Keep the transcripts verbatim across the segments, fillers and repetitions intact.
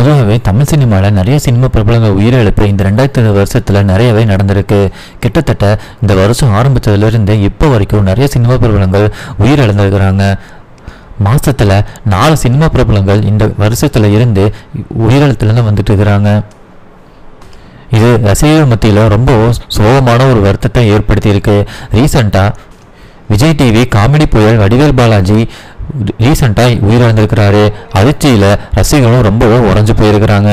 பொதுவாகவே தமிழ் சினிமாவில் நிறைய சினிமா பிரபலங்கள் உயிரிழப்பு இந்த ரெண்டாயிரத்தி இருபது வருஷத்தில் நிறையவே நடந்திருக்கு. கிட்டத்தட்ட இந்த வருஷம் ஆரம்பித்ததுலேருந்து இப்போ வரைக்கும் நிறைய சினிமா பிரபலங்கள் உயிரிழந்திருக்கிறாங்க. மாதத்தில் நாலு சினிமா பிரபலங்கள் இந்த வருஷத்தில் இருந்து உயிரிழத்துலேருந்து வந்துட்டு இருக்கிறாங்க. இது ரசிகர்கள் மத்தியில் ரொம்ப சோகமான ஒரு வருத்தத்தை ஏற்படுத்தியிருக்கு. ரீசெண்டாக விஜய் டிவி காமெடி புயல் வடிவேல் பாலாஜி ரீசெண்டாக உயிரிழந்திருக்கிறாரு. அதிர்ச்சியில் ரசிகர்களும் ரொம்பவே உறைஞ்சு போயிருக்கிறாங்க.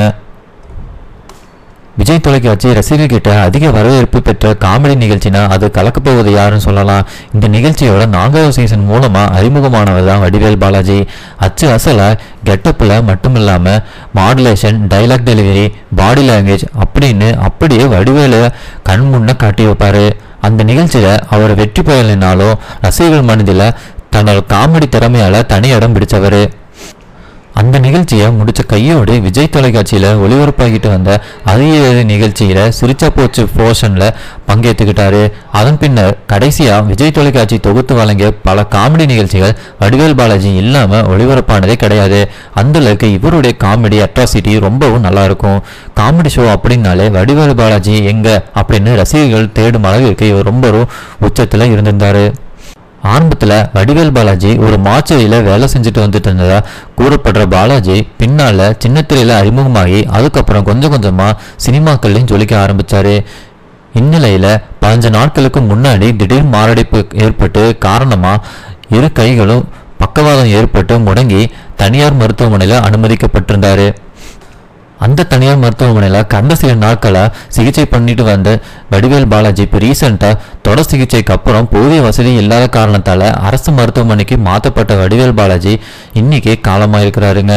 விஜய் தொலைக்காட்சி ரசிகர்கிட்ட அதிக வரவேற்பு பெற்ற காமெடி நிகழ்ச்சினா அது கலக்கப்போவது யாருன்னு சொல்லலாம். இந்த நிகழ்ச்சியோட நான்காவது சீசன் மூலமாக அறிமுகமானவர் தான் வடிவேல் பாலாஜி. அச்சு அசல கெட்டப்பில் மட்டும் இல்லாமல் modulation, dialogue delivery, body language அப்படின்னு அப்படியே வடிவேலை கண் முன்ன காட்டி வைப்பார். அந்த நிகழ்ச்சியில் அவர் வெற்றி பெறலைனாலும் ரசிகர்கள் மனதில் தன்னோட காமெடி திறமையால் தனி இடம் பிடிச்சவர். அந்த நிகழ்ச்சியை முடிச்ச கையோடு விஜய் தொலைக்காட்சியில் ஒளிபரப்பாகிட்டு வந்த அதிக நிகழ்ச்சியில் சிரிச்சா போச்சு போர்ஷனில் பங்கேற்றுக்கிட்டாரு. அதன் பின்னர் கடைசியாக விஜய் தொலைக்காட்சி தொகுத்து வழங்கிய பல காமெடி நிகழ்ச்சிகள் வடிவேல் பாலாஜி இல்லாமல் ஒளிபரப்பானதே கிடையாது. அந்தளவுக்கு இவருடைய காமெடி அட்ராசிட்டி ரொம்பவும் நல்லாயிருக்கும். காமெடி ஷோ அப்படின்னாலே வடிவேல் பாலாஜி எங்கே அப்படின்னு ரசிகர்கள் தேடும் அளவிற்கு இவர் ரொம்ப உச்சத்தில் இருந்திருந்தார். ஆரம்பத்தில் வடிவேல் பாலாஜி ஒரு மாச்சரியில் வேலை செஞ்சுட்டு வந்துட்டு இருந்ததா கூறப்படுற பாலாஜி பின்னால் சின்னத்திரையில் அறிமுகமாகி அதுக்கப்புறம் கொஞ்சம் கொஞ்சமாக சினிமாக்கள்லையும் ஜொலிக்க ஆரம்பித்தார். இந்நிலையில் பதினஞ்சு நாட்களுக்கு முன்னாடி திடீர் மாரடைப்பு ஏற்பட்டு காரணமாக இரு கைகளும் பக்கவாதம் ஏற்பட்டு முடங்கி தனியார் மருத்துவமனையில் அனுமதிக்கப்பட்டிருந்தார். அந்த தனியார் மருத்துவமனையில் கடந்த சில நாட்களாக சிகிச்சை பண்ணிட்டு வந்த வடிவேல் பாலாஜி இப்போ ரீசெண்டாக தொடர் சிகிச்சைக்கு அப்புறம் போதிய வசதி இல்லாத காரணத்தால் அரசு மருத்துவமனைக்கு மாற்றப்பட்ட வடிவேல் பாலாஜி இன்னைக்கு காலமாக இருக்கிறாருங்க.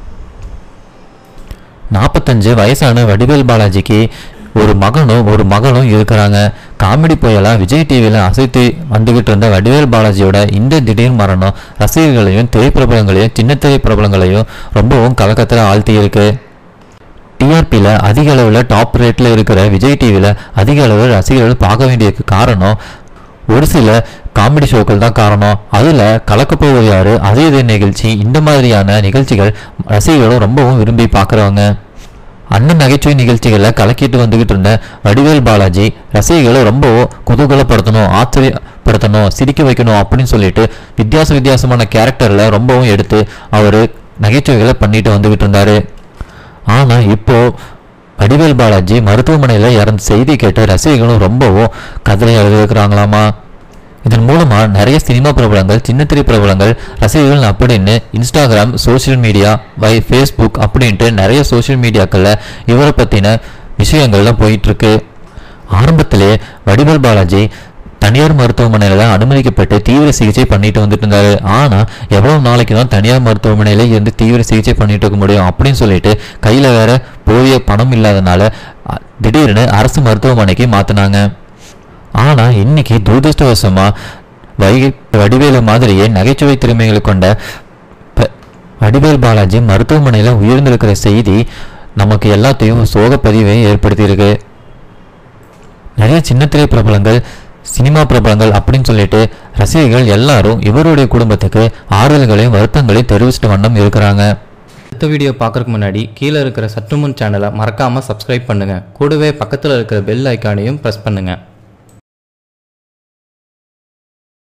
நாற்பத்தஞ்சு வயசான வடிவேல் பாலாஜிக்கு ஒரு மகனும் ஒரு மகளும் இருக்கிறாங்க. காமெடி புயலா விஜய் டிவியில் அசைத்து வந்துகிட்டு இருந்த வடிவேல் பாலாஜியோட இந்த திடீர் மரணம் ரசிகர்களையும் திரைப்பிரபலங்களையும் சின்ன திரைப்பிரபலங்களையும் ரொம்பவும் கலக்கத்தில் ஆழ்த்தியிருக்கு. டிஆர்பியில் அதிக அளவில் டாப் ரேட்டில் இருக்கிற விஜய் டிவியில் அதிக அளவில் ரசிகர்கள் பார்க்க வேண்டியதுக்கு காரணம் ஒரு சில காமெடி ஷோக்கள் தான் காரணம். அதில் கலக்கப்போவது யாரு, அதே இதே நிகழ்ச்சி, இந்த மாதிரியான நிகழ்ச்சிகள் ரசிகர்களும் ரொம்பவும் விரும்பி பார்க்குறவங்க. அந்த நகைச்சுவை நிகழ்ச்சிகளை கலக்கிட்டு வந்துக்கிட்டு இருந்த வடிவேல் பாலாஜி ரசிகர்களை ரொம்பவும் குதூகலப்படுத்தணும், ஆச்சரியப்படுத்தணும், சிரிக்க வைக்கணும் அப்படின்னு சொல்லிட்டு வித்தியாச வித்தியாசமான கேரக்டரில் ரொம்பவும் எடுத்து அவர் நகைச்சுவைகளை பண்ணிட்டு வந்துக்கிட்டு இருந்தார். ஆனால் இப்போது வடிவேல் பாலாஜி மருத்துவமனையில் இறந்த செய்தி கேட்டு ரசிகர்களும் ரொம்பவும் கதறி எழுதியிருக்கிறாங்களாமா. இதன் மூலமாக நிறைய சினிமா பிரபலங்கள், சின்ன திரை பிரபலங்கள், ரசிகர்கள் அப்படின்னு இன்ஸ்டாகிராம், சோசியல் மீடியா, வை ஃபேஸ்புக் அப்படின்ட்டு நிறைய சோசியல் மீடியாக்களில் இவரை பற்றின விஷயங்கள்லாம் போயிட்டுருக்கு. ஆரம்பத்திலே வடிவேல் பாலாஜி தனியார் மருத்துவமனையில் அனுமதிக்கப்பட்டு தீவிர சிகிச்சை பண்ணிட்டு வந்துட்டு இருந்தாரு. ஆனால் எவ்வளோ நாளைக்கு தான் தனியார் மருத்துவமனையில இருந்து தீவிர சிகிச்சை பண்ணிட்டு இருக்க முடியும் அப்படின்னு சொல்லிட்டு கையில் வேற போதிய பணம் இல்லாதனால திடீர்னு அரசு மருத்துவமனைக்கு மாற்றினாங்க. ஆனால் இன்னைக்கு துரதிருஷ்டவசமாக வை வடிவேலு மாதிரியே நகைச்சுவை திறமைகளை கொண்ட வடிவேல் பாலாஜி மருத்துவமனையில் உயர்ந்திருக்கிற செய்தி நமக்கு எல்லாத்தையும் சோகப்பதிவை ஏற்படுத்தியிருக்கு. நிறைய சின்ன திரை பிரபலங்கள், சினிமா பிரபலங்கள் அப்படின்னு சொல்லிட்டு ரசிகர்கள் எல்லாரும் இவருடைய குடும்பத்துக்கு ஆறுதல்களையும் வருத்தங்களையும் தெரிவிச்சிட்டு வண்ணம் இருக்கிறாங்க. அடுத்த வீடியோ பார்க்கறதுக்கு முன்னாடி கீழே இருக்கிற சற்றுமுன் சேனலை மறக்காமல் சப்ஸ்கிரைப் பண்ணுங்கள். கூடவே பக்கத்தில் இருக்கிற பெல் ஐக்கானையும் ப்ரெஸ் பண்ணுங்கள்.